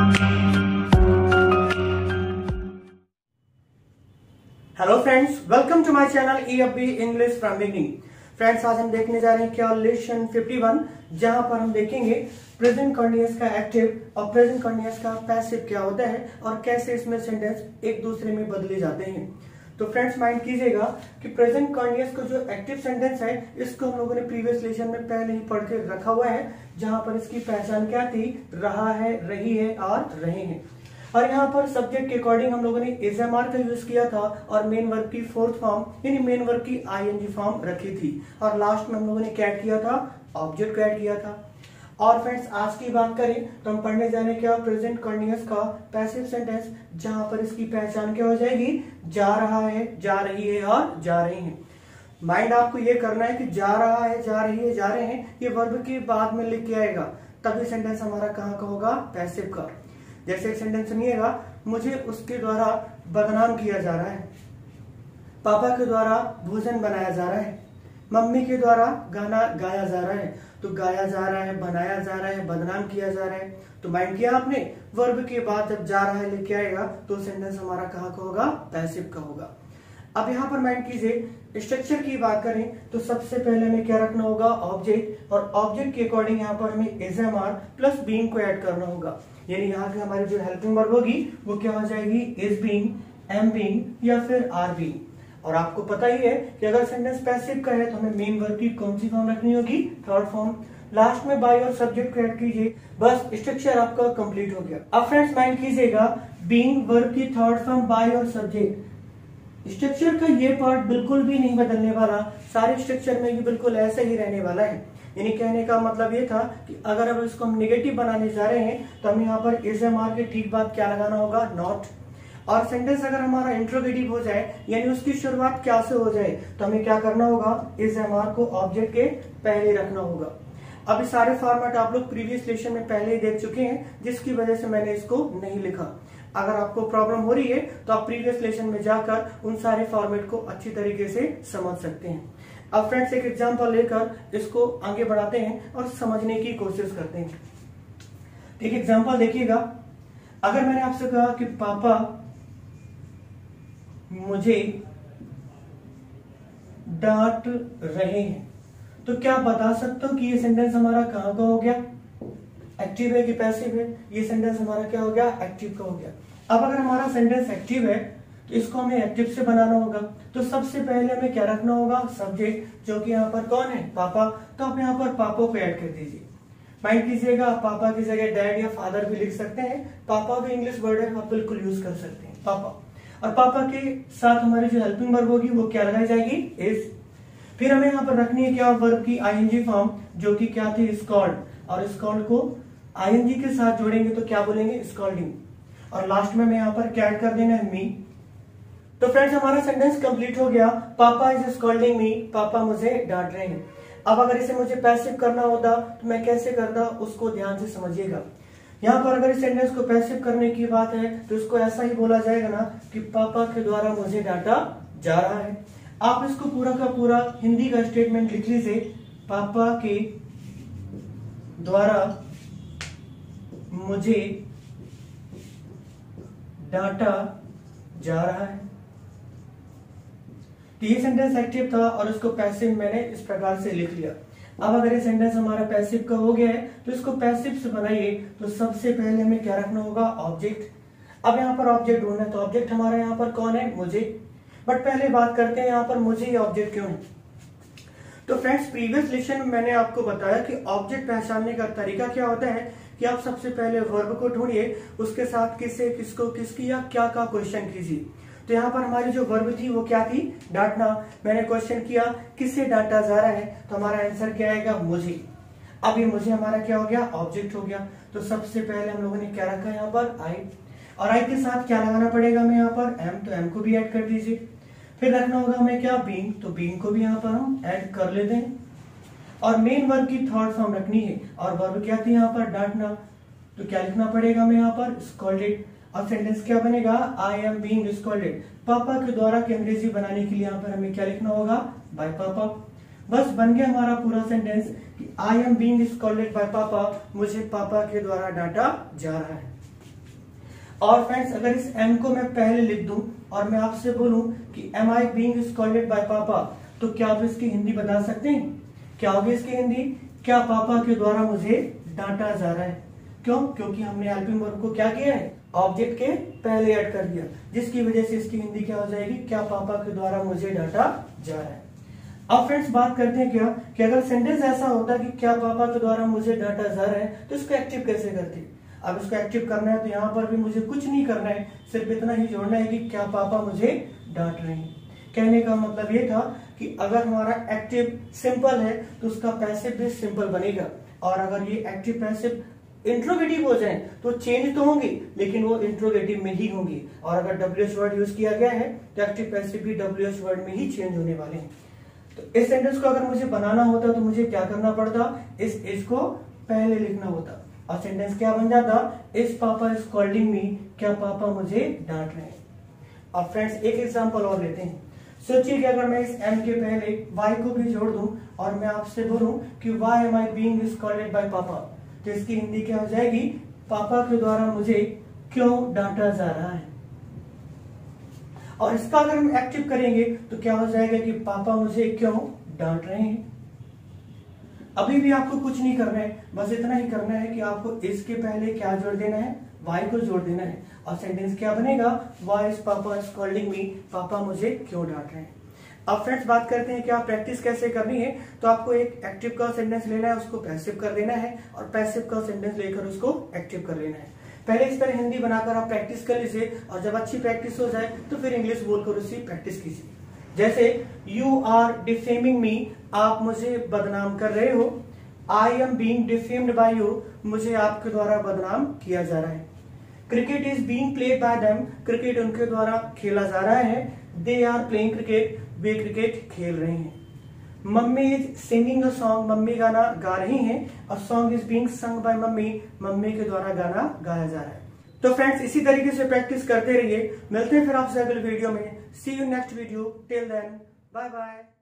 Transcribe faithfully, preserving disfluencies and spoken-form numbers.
Hello friends, welcome to my channel ई अपकी English from beginning. Friends, आज हम देखने जा रहे हैं क्या लेसन इक्यावन, जहां पर हम देखेंगे प्रेजेंट कंटीन्यूअस का एक्टिव और प्रेजेंट कंटीन्यूअस का पैसिव क्या होता है और कैसे इसमें सेंटेंस एक दूसरे में बदले जाते हैं। तो फ्रेंड्स, माइंड कीजिएगा कि प्रेजेंट कंटीन्यूअस का जो एक्टिव सेंटेंस है इसको हम लोगों ने प्रीवियस लेसन में पहले ही पढ़ के रखा हुआ है, जहां पर इसकी पहचान क्या थी, रहा है, रही है और रहे हैं। और यहाँ पर सब्जेक्ट के अकॉर्डिंग हम लोगों ने इज एम आर का यूज किया था और मेन वर्ब की फोर्थ फॉर्म यानी मेन वर्ब की आईएनजी फॉर्म रखी थी और लास्ट में हम लोगों ने क्या ऐड किया था, ऑब्जेक्ट को ऐड किया था। और फ्रेंड्स, आज की बात करें तो हम पढ़ने जा रहे हैं क्या प्रेजेंट कंटीन्यूअस का पैसिव सेंटेंस, जहां पर इसकी पहचान क्या हो जाएगी, जा रहा है, जा रही है और जा रहे हैं। माइंड आपको ये करना है कि जा रहा है, जा रही है, जा रहे हैं, ये वर्ब के बाद में लिख के आएगा, तभी सेंटेंस हमारा कहाँ का होगा, पैसिव का। जैसे एक सेंटेंस सुनिएगा, मुझे उसके द्वारा बदनाम किया जा रहा है, पापा के द्वारा भोजन बनाया जा रहा है, मम्मी के द्वारा गाना गाया जा रहा है। तो गाया जा रहा है, बनाया जा रहा है, बदनाम किया जा रहा है। तो माइंड किया आपने, वर्ब के बाद जब जा रहा है लेके आएगा तो सेंटेंस हमारा कहाँ का होगा, पैसिव का होगा। अब यहाँ पर माइंड कीजिए, स्ट्रक्चर की बात करें तो सबसे पहले हमें क्या रखना होगा, ऑब्जेक्ट, और ऑब्जेक्ट के अकॉर्डिंग यहाँ पर हमें is am are plus being को ऐड करना होगा। यानी यहाँ की हमारी जो हेल्पिंग वर्ब होगी वो क्या हो जाएगी, इज बीइंग, एम बीइंग या फिर आर बीइंग। और आपको पता ही है कि अगर सेंटेंस पैसिव का है तो हमें मेन वर्ब की कौन सी फॉर्म रखनी होगी, थर्ड फॉर्म। लास्ट में बाय और सब्जेक्ट को ऐड कीजिए, बस स्ट्रक्चर आपका कंप्लीट हो गया। अब फ्रेंड्स, माइंड कीजिएगा, बीइंग वर्ब की थर्ड फॉर्म बाय और सब्जेक्ट, स्ट्रक्चर का ये पार्ट बिल्कुल भी नहीं बदलने वाला, सारे स्ट्रक्चर में भी बिल्कुल ऐसा ही रहने वाला है। यानी कहने का मतलब ये था कि अगर अब इसको हम नेगेटिव बनाने जा रहे हैं तो हमें यहाँ पर इज एम आर के ठीक बाद क्या लगाना होगा, नॉट। और सेंटेंस अगर हमारा इंट्रोगेटिव हो जाए यानी उसकी शुरुआत क्या से हो जाए तो हमें क्या करना होगा, इज एम आर को ऑब्जेक्ट के पहले रखना होगा। अब इस सारे फॉर्मेट आप लोग प्रीवियस लेसन में पहले ही देख चुके हैं, जिसकी वजह से मैंने इसको नहीं लिखा। अगर आपको प्रॉब्लम हो रही है तो आप प्रीवियस लेसन में जाकर उन सारे फॉर्मेट को अच्छी तरीके से समझ सकते हैं। अब फ्रेंड्स, एक एग्जांपल लेकर इसको आगे बढ़ाते हैं और समझने की कोशिश करते हैं। एक एग्जांपल देखिएगा, अगर मैंने आपसे कहा कि पापा मुझे डांट रहे हैं, तो क्या बता सकते हो कि ये सेंटेंस हमारा कहां का हो गया, एक्टिव है कि पैसिव है। ये सेंटेंस हमारा क्या हो गया, एक्टिव का हो गया। अब अगर हमारा सेंटेंस एक्टिव है तो इसको हमें एक्टिव से बनाना होगा। तो सबसे पहले हमें क्या रखना होगा, सब्जेक्ट, जो कि यहाँ पर कौन है, पापा। तो आप यहाँ पर पापा को ऐड कर दीजिए। माइंड कीजिएगा, पापा की जगह डैड या फादर भी लिख सकते हैं। पापा भी इंग्लिश वर्ड है, आप बिल्कुल यूज कर सकते हैं, पापा। और पापा के साथ हमारी जो हेल्पिंग वर्ब होगी वो क्या लगाई जाएगी, इज। फिर हमें यहाँ पर रखनी है क्या, वर्ब की आईएनजी फॉर्म, जो कि क्या थी, स्कॉल्ड। और स्कॉल्ड को आईएनजी के साथ जोड़ेंगे तो क्या बोलेंगे, स्कॉल्डिंग। और लास्ट में हमें यहाँ पर क्या ऐड कर देना है, मी। तो फ्रेंड्स, हमारा सेंटेंस कंप्लीट हो गया, पापा इज स्कॉल्डिंग मी, पापा मुझे डांट रहे हैं। अब अगर इसे मुझे पैसिव करना होता तो मैं कैसे करता, उसको ध्यान से समझिएगा। यहाँ पर अगर इस सेंटेंस को पैसिव करने की बात है तो इसको ऐसा ही बोला जाएगा ना कि पापा के द्वारा मुझे डांटा जा रहा है। आप इसको पूरा का पूरा हिंदी का स्टेटमेंट लिख लीजिए, पापा के द्वारा मुझे डांटा जा रहा है। तो ये सेंटेंस एक्टिव था और इसको पैसिव मैंने इस प्रकार से लिख लिया। अब अगर ये सेंटेंस हमारा पैसिव का हो गया है तो इसको पैसिव से बनाइए तो सबसे पहले हमें क्या रखना होगा, ऑब्जेक्ट। अब यहाँ पर ऑब्जेक्ट ढूंढना है तो ऑब्जेक्ट हमारा यहाँ पर कौन है, मुझे। बट पहले बात करते हैं यहाँ पर मुझे ये ऑब्जेक्ट क्यों है। तो फ्रेंड्स, प्रीवियस लेसन में मैंने आपको बताया कि ऑब्जेक्ट पहचानने का तरीका क्या होता है कि आप सबसे पहले वर्ब को ढूंढिए, उसके साथ किसे, किसको, किसकी या क्या का क्वेश्चन कीजिए। तो यहाँ पर हमारी जो वर्ब थी वो क्या थी, डांटना। मैंने क्वेश्चन किया किससे डांटा जा रहा है, तो हमारा आंसर क्या आएगा, मुझे। अब ये मुझे हमारा क्या हो गया, ऑब्जेक्ट हो गया। तो सबसे पहले हम लोगों ने क्या रखा यहाँ पर, आई। और आई के साथ क्या लगाना पड़ेगा हमें यहाँ पर, एम। तो एम को भी ऐड कर दीजिए। फिर रखना होगा हमें क्या, बीइंग। तो बीइंग को भी यहाँ पर हम ऐड कर लेते हैं। और मेन वर्ब की थर्ड फॉर्म रखनी है और वर्ब क्या थी यहाँ पर, डांटना। तो क्या लिखना पड़ेगा हमें यहाँ पर, स्कॉल्डेड। अब सेंटेंस क्या बनेगा, आई एम बीइंग स्कॉल्डेड। पापा के द्वारा की अंग्रेजी बनाने के लिए यहाँ पर हमें क्या लिखना होगा, बाय पापा। बस बन गया हमारा पूरा सेंटेंस कि I am being scolded by papa, मुझे पापा के द्वारा डांटा जा रहा है। और फ्रेंड्स अगर इस एम को मैं पहले लिख दूं और मैं आपसे बोलूं कि am I being scolded by papa, तो क्या आप इसकी हिंदी बता सकते हैं? क्या होगी इसकी हिंदी? क्या पापा के द्वारा मुझे डांटा जा रहा है। क्यों? क्योंकि हमने हेल्पिंग वर्ब को क्या किया है, ऑब्जेक्ट के पहले ऐड कर दिया, जिसकी वजह से इसकी हिंदी क्या हो जाएगी, क्या पापा के द्वारा मुझे डांटा जा रहा है। अब फ्रेंड्स बात करते हैं क्या कि अगर सेंटेंस ऐसा होता कि क्या पापा के द्वारा मुझे डांटा जा रहा है, तो इसको एक्टिव कैसे करते। अब इसको एक्टिव करना है तो यहाँ पर भी मुझे कुछ नहीं करना है, सिर्फ इतना ही जोड़ना है कि क्या पापा मुझे डांट रहे हैं। कहने का मतलब ये था कि अगर हमारा एक्टिव सिंपल है तो उसका पैसिव भी सिंपल बनेगा, और अगर ये एक्टिव पैसिव इंट्रोगेटिव हो जाए तो चेंज तो होंगी लेकिन वो इंट्रोगेटिव में ही होंगी, और अगर डब्ल्यूएच वर्ड यूज किया गया है तो एक्टिव पैसिव भी डब्ल्यूएच वर्ड में ही चेंज होने वाले हैं। तो इस सेंटेंस को अगर मुझे बनाना होता तो मुझे क्या करना पड़ता, इस इस को पहले लिखना होता और सेंटेंस क्या बन जाता, इस पापा इज कॉल्डिंग मी, क्या पापा मुझे डांट रहे हैं। अब फ्रेंड्स एक एग्जांपल और लेते हैं। सोचिए कि अगर मैं इस एम के पहले वाई को भी जोड़ दूं और मैं आपसे बोलूं कि why am I being scolded by papa, तो इसकी हिंदी क्या हो जाएगी, पापा के द्वारा मुझे क्यों डांटा जा रहा है। और इसका अगर हम एक्टिव करेंगे तो क्या हो जाएगा कि पापा मुझे क्यों डांट रहे हैं। अभी भी आपको कुछ नहीं करना है, बस इतना ही करना है कि आपको इसके पहले क्या जोड़ देना है, वाई को जोड़ देना है, और सेंटेंस क्या बनेगा, why is papa is scolding me, पापा मुझे क्यों डांट रहे हैं। अब फ्रेंड्स बात करते हैं कि आप प्रैक्टिस कैसे करनी है। तो आपको एक एक्टिव का सेंटेंस लेना है, उसको पैसिव कर देना है, और पैसिव का सेंटेंस लेकर उसको एक्टिव कर लेना है। पहले इस पर हिंदी बनाकर आप प्रैक्टिस कर लीजिए, और जब अच्छी प्रैक्टिस हो जाए तो फिर इंग्लिश बोलकर उसकी प्रैक्टिस कीजिए। जैसे यू आर डिफेमिंग मी, आप मुझे बदनाम कर रहे हो। I am being defamed by you, मुझे आपके द्वारा बदनाम किया जा रहा है। Cricket is being played by them, cricket उनके द्वारा खेला जा रहा है। दे आर प्लेइंग क्रिकेट, वे क्रिकेट खेल रहे हैं। Mummy is singing a song, मम्मी गाना गा रही हैं। A song is being sung by mummy, मम्मी के द्वारा गाना गाया जा रहा है। तो फ्रेंड्स इसी तरीके से प्रैक्टिस करते रहिए। मिलते हैं फिर आपसे अगले वीडियो में। See you next video, till then bye bye.